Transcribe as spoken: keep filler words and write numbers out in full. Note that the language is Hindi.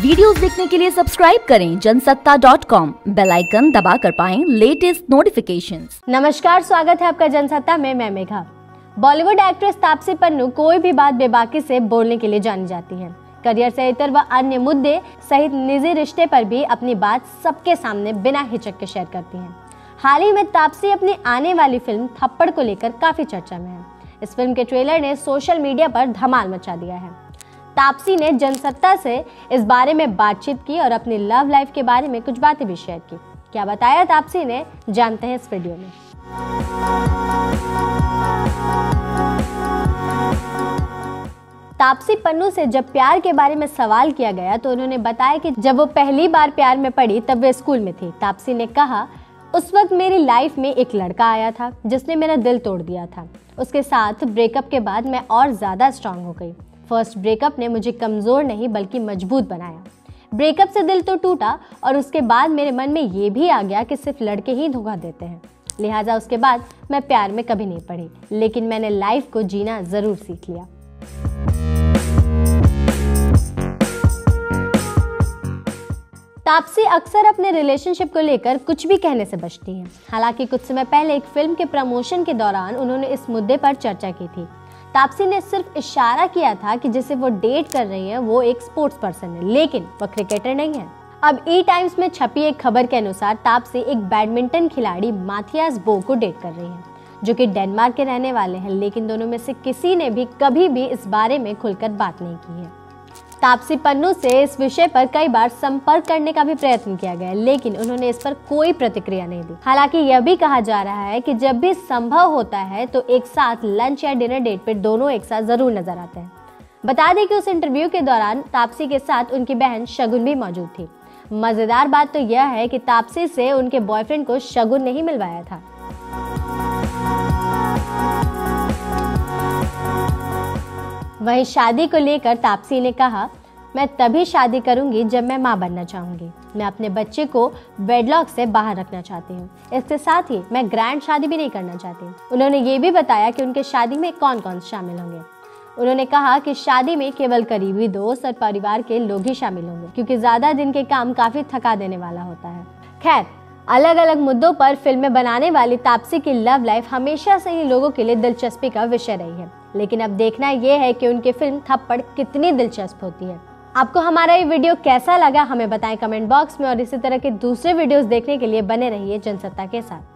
वीडियोस देखने के लिए सब्सक्राइब करें Jansatta dot com, bell icon दबा कर पाएं लेटेस्ट नोटिफिकेशंस। नमस्कार, स्वागत है आपका जनसत्ता में। मैं मेघा। बॉलीवुड एक्ट्रेस तापसी पन्नू कोई भी बात बेबाकी से बोलने के लिए जानी जाती हैं। करियर से इतर व अन्य मुद्दे सहित निजी रिश्ते पर भी अपनी बात सबके सामने बिना हिचक के शेयर करती हैं। हाल ही में तापसी अपनी आने वाली फिल्म थप्पड़ को लेकर काफी चर्चा में है। इस फिल्म के ट्रेलर ने सोशल मीडिया पर धमाल मचा दिया है। तापसी ने जनसत्ता से इस बारे में बातचीत की और अपनी लव लाइफ के बारे में कुछ बातें भी शेयर की। क्या बताया तापसी ने, जानते हैं इस वीडियो में। तापसी पन्नू से जब प्यार के बारे में सवाल किया गया तो उन्होंने बताया कि जब वो पहली बार प्यार में पड़ी तब वे स्कूल में थी। तापसी ने कहा, उस वक्त मेरी लाइफ में एक लड़का आया था जिसने मेरा दिल तोड़ दिया था। उसके साथ ब्रेकअप के बाद मैं और ज्यादा स्ट्रांग हो गई। फर्स्ट ब्रेकअप ने मुझे कमजोर नहीं बल्कि मजबूत बनाया। ब्रेकअप से दिल तो टूटा और उसके बाद मेरे मन में ये भी आ गया कि सिर्फ लड़के ही धोखा देते हैं। लिहाजा उसके बाद मैं प्यार में कभी नहीं पड़ी, लेकिन मैंने लाइफ को जीना जरूर सीख लिया। तापसी अक्सर अपने रिलेशनशिप को लेकर कुछ भी कहने से बचती हैं। हालांकि कुछ समय पहले एक फिल्म के प्रमोशन के दौरान उन्होंने इस मुद्दे पर चर्चा की थी। तापसी ने सिर्फ इशारा किया था कि जिसे वो डेट कर रही हैं वो एक स्पोर्ट्स पर्सन है, लेकिन वो क्रिकेटर नहीं है। अब ई टाइम्स में छपी एक खबर के अनुसार तापसी एक बैडमिंटन खिलाड़ी माथियास बो को डेट कर रही हैं, जो कि डेनमार्क के रहने वाले हैं, लेकिन दोनों में से किसी ने भी कभी भी इस बारे में खुलकर बात नहीं की है। तापसी पन्नू से इस विषय पर कई बार संपर्क करने का भी प्रयत्न किया गया, लेकिन उन्होंने इस पर कोई प्रतिक्रिया नहीं दी। हालांकि यह भी कहा जा रहा है कि जब भी संभव होता है तो एक साथ लंच या डिनर डेट पर दोनों एक साथ जरूर नजर आते हैं। बता दें कि उस इंटरव्यू के दौरान तापसी के साथ उनकी बहन शगुन भी मौजूद थी। मजेदार बात तो यह है कि तापसी से उनके बॉयफ्रेंड को शगुन नहीं मिलवाया था। वहीं शादी को लेकर तापसी ने कहा, मैं तभी शादी करूंगी जब मैं मां बनना चाहूंगी। मैं अपने बच्चे को वेडलॉक से बाहर रखना चाहती हूँ। इसके साथ ही मैं ग्रैंड शादी भी नहीं करना चाहती। उन्होंने ये भी बताया कि उनके शादी में कौन कौन शामिल होंगे। उन्होंने कहा कि शादी में केवल करीबी दोस्त और परिवार के लोग ही शामिल होंगे, क्योंकि ज्यादा दिन के काम काफी थका देने वाला होता है। खैर, अलग अलग मुद्दों पर फिल्में बनाने वाली तापसी की लव लाइफ हमेशा से ही लोगों के लिए दिलचस्पी का विषय रही है, लेकिन अब देखना यह है कि उनकी फिल्म थप्पड़ कितनी दिलचस्प होती है। आपको हमारा ये वीडियो कैसा लगा हमें बताएं कमेंट बॉक्स में, और इसी तरह के दूसरे वीडियोस देखने के लिए बने रहिए जनसत्ता के साथ।